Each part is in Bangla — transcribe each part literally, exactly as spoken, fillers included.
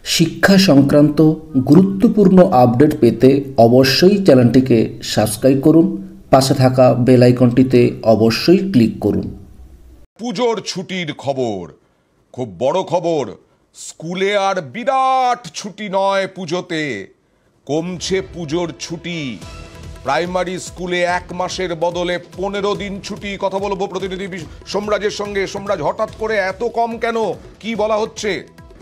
শিক্ষা সংক্রান্ত গুরুত্বপূর্ণ আপডেট পেতে অবশ্যই চ্যানেলটিকে সাবস্ক্রাইব করুন, পাশে থাকা বেল আইকনটিতে অবশ্যই ক্লিক করুন। পুজোর ছুটির খবর, খুব বড় খবর। স্কুলে আর বিরাট ছুটি নয়, পুজোতে কমছে পুজোর ছুটি। প্রাইমারি স্কুলে এক মাসের বদলে পনেরো দিন ছুটি। কথা বলবো প্রতিনিধি সোমরাজের সঙ্গে। সোমরাজ, হঠাৎ করে এত কম কেন, কি বলা হচ্ছে?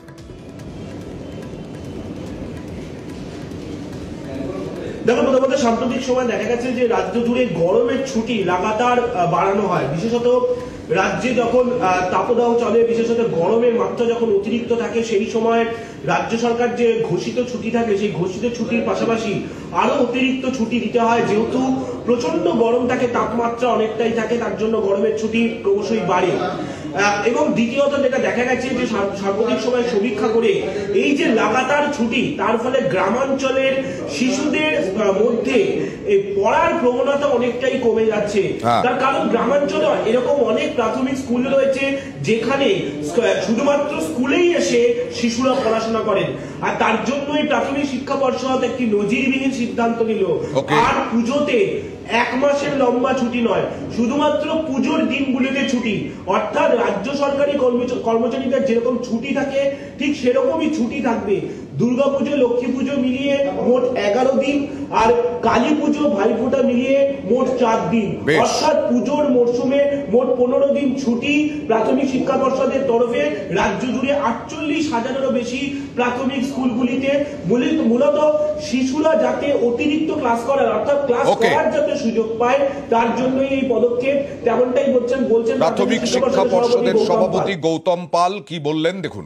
দেখো, প্রথমত সাম্প্রতিক সময় দেখা গেছে যে রাজ্য জুড়ে গরমের ছুটি লাগাতার বাড়ানো হয়। বিশেষত রাজ্যে যখন তাপদাহ চলে, বিশেষত গরমের মাত্রা যখন অতিরিক্ত থাকে, সেই সময় রাজ্য সরকার যে ঘোষিত ছুটি থাকে, সেই ঘোষিত ছুটির পাশাপাশি আরো অতিরিক্ত ছুটি দিতে হয়। যেহেতু প্রচন্ড গরম থাকে, তাপমাত্রা অনেকটাই থাকে, তার জন্য গরমের ছুটি ক্রমশই বাড়ে। এবং দ্বিতীয়ত যেটা দেখা গেছে যে সাম্প্রতিক সময় সমীক্ষা করে এই যে লাগাতার ছুটি, তার ফলে গ্রামাঞ্চলের শিশুদের মধ্যে পড়ার প্রবণতা অনেকটাই কমে যাচ্ছে। তার কারণ গ্রামাঞ্চলে এরকম অনেক প্রাথমিক স্কুল রয়েছে যেখানে শুধুমাত্র স্কুলেই এসে শিশুরা পড়াশোনা করেন, আর তার জন্যই প্রাথমিক শিক্ষা পর্ষদ একটি নজিরবিহীন সিদ্ধান্ত নিল। আর পুজোতে এক মাসের লম্বা ছুটি নয়, শুধুমাত্র পুজোর দিনগুলিতে ছুটি। অর্থাৎ রাজ্য সরকারি কর্মচারীদের যেরকম ছুটি থাকে, ঠিক সেরকমই ছুটি থাকবে। দুর্গাপুজো, লক্ষ্মী পুজো মিলিয়ে মোট এগারো দিন, আর কালী পুজো, ভাইফোঁটা মিলিয়ে মোট চার দিন। অর্থাৎ পুজোর মরশুমে মোট পনেরো দিন ছুটি প্রাথমিক শিক্ষা পর্ষদের তরফে রাজ্য জুড়ে আটচল্লিশ হাজারেরও বেশি প্রাথমিক স্কুলগুলিতে। মূলত শিশুরা যাতে অতিরিক্ত ক্লাস করার, অর্থাৎ ক্লাস করার যাতে সুযোগ পায়, তার জন্যই এই পদক্ষেপ। তেমনটাই বলছেন বলছেন প্রাথমিক শিক্ষা পর্ষদের সভাপতি গৌতম পাল। কি বললেন দেখুন।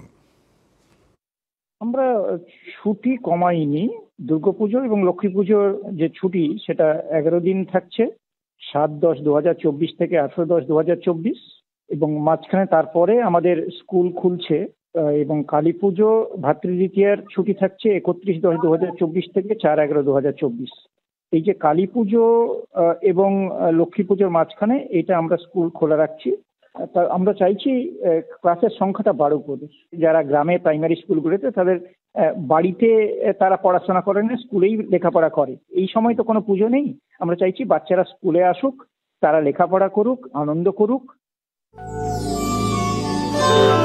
আমরা ছুটি কমাইনি। দুর্গাপুজো এবং লক্ষ্মী পুজোর যে ছুটি, সেটা এগারো দিন থাকছে, সাত দশ দু হাজার চব্বিশ থেকে আঠারো দশ দু হাজার চব্বিশ, এবং মাঝখানে তারপরে আমাদের স্কুল খুলছে। এবং কালী পুজো, ভাতৃদ্বিতীয়ার ছুটি থাকছে একত্রিশ দশ দু হাজার চব্বিশ থেকে চার এগারো দু হাজার চব্বিশ। এই যে কালী পুজো এবং লক্ষ্মী পুজোর মাঝখানে এটা আমরা স্কুল খোলা রাখছি। তা আমরা চাইছি ক্লাসের সংখ্যাটা বাড়ুক। যারা গ্রামে প্রাইমারি স্কুলগুলোতে, তাদের বাড়িতে তারা পড়াশোনা করে না, স্কুলেই লেখাপড়া করে। এই সময় তো কোনো পুজো নেই, আমরা চাইছি বাচ্চারা স্কুলে আসুক, তারা লেখাপড়া করুক, আনন্দ করুক।